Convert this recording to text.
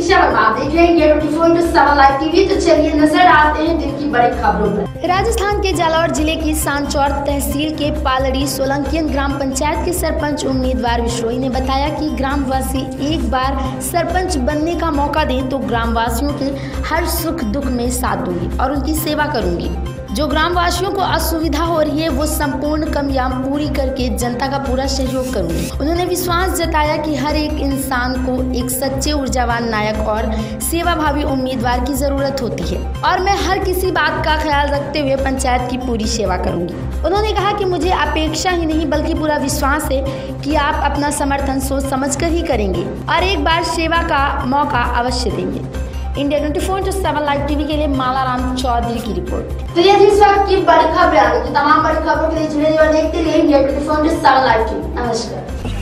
शर्मा, आप देख रहे हैं इंडिया 24/7 लाइव टीवी। तो चलिए नजर डालते हैं दिन की बड़ी खबरों पर। राजस्थान के जालौर जिले की सांचौर तहसील के पालड़ी सोलंकियन ग्राम पंचायत के सरपंच उम्मीदवार विश्रोई ने बताया कि ग्रामवासी एक बार सरपंच बनने का मौका दें तो ग्रामवासियों के हर सुख दुख में साथ दूंगी और उनकी सेवा करूंगी। जो ग्रामवासियों को असुविधा हो रही है वो संपूर्ण कमियां पूरी करके जनता का पूरा सहयोग करूंगी। उन्होंने विश्वास जताया कि हर एक इंसान को एक सच्चे ऊर्जावान नायक और सेवाभावी उम्मीदवार की जरूरत होती है और मैं हर किसी बात का ख्याल रखते हुए पंचायत की पूरी सेवा करूंगी। उन्होंने कहा कि मुझे अपेक्षा ही नहीं बल्कि पूरा विश्वास है कि आप अपना समर्थन सोच समझकर ही करेंगे और एक बार सेवा का मौका अवश्य देंगे। इंडिया 24/7 लाइव टीवी के लिए मालाराम चौधरी की रिपोर्ट। तो ये थी इस वक्त की बड़ी खबरें। आगे की तमाम बड़ी खबरों के लिए जुड़े रहिए और देखते रहिए इंडिया 24/7 लाइव टीवी। नमस्कार।